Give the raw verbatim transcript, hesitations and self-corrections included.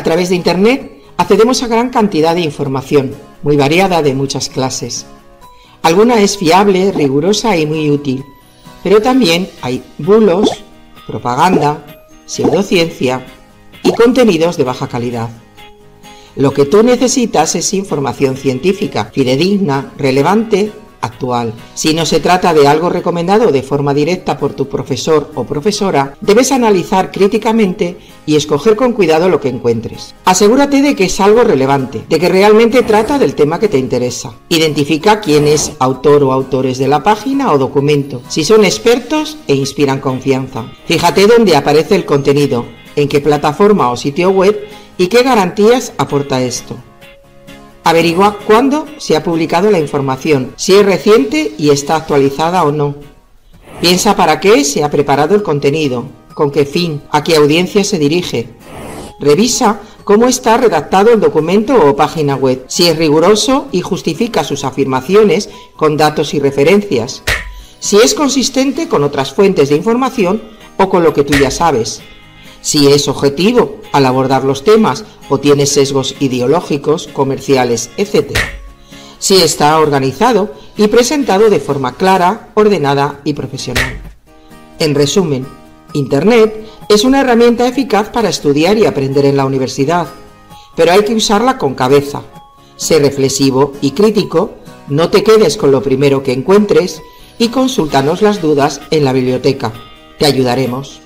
A través de Internet accedemos a gran cantidad de información, muy variada, de muchas clases. Alguna es fiable, rigurosa y muy útil, pero también hay bulos, propaganda, pseudociencia y contenidos de baja calidad. Lo que tú necesitas es información científica, fidedigna, relevante, actual. Si no se trata de algo recomendado de forma directa por tu profesor o profesora, debes analizar críticamente y escoger con cuidado lo que encuentres. Asegúrate de que es algo relevante, de que realmente trata del tema que te interesa. Identifica quién es autor o autores de la página o documento, si son expertos e inspiran confianza. Fíjate dónde aparece el contenido, en qué plataforma o sitio web y qué garantías aporta esto. Averigua cuándo se ha publicado la información, si es reciente y está actualizada o no. Piensa para qué se ha preparado el contenido, con qué fin, a qué audiencia se dirige. Revisa cómo está redactado el documento o página web, si es riguroso y justifica sus afirmaciones con datos y referencias, si es consistente con otras fuentes de información o con lo que tú ya sabes, si es objetivo al abordar los temas o tiene sesgos ideológicos, comerciales, etcétera. Si está organizado y presentado de forma clara, ordenada y profesional. En resumen, Internet es una herramienta eficaz para estudiar y aprender en la universidad, pero hay que usarla con cabeza. Sé reflexivo y crítico, no te quedes con lo primero que encuentres y consúltanos las dudas en la biblioteca. Te ayudaremos.